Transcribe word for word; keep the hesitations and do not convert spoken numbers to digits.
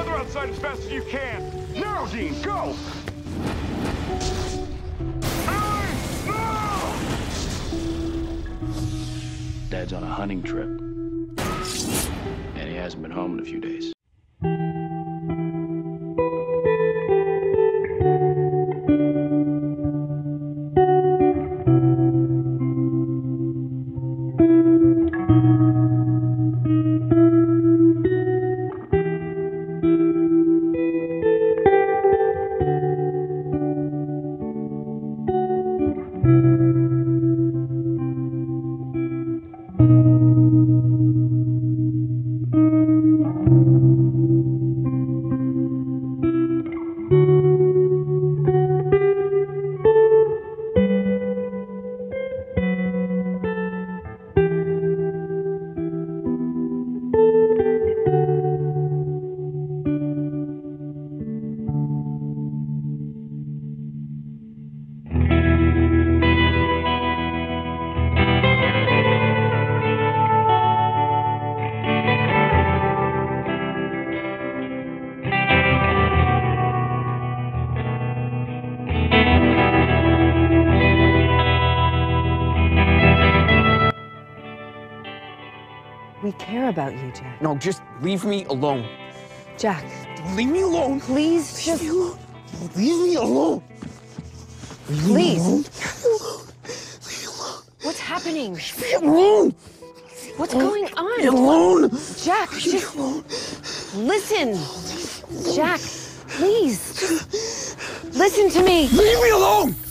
other outside as fast as you can. Now, Dean, go! Hey! No! Dad's on a hunting trip. And he hasn't been home in a few days. We care about you, Jack. No, just leave me alone. Jack. Leave me alone. Please, Leave just... me alone. Leave me alone. Leave Please. me alone. Leave me alone. What's happening? Leave me alone. What's going on? Leave me alone. Jack, Leave just me alone. listen. Jack, please, just listen to me. Leave me alone.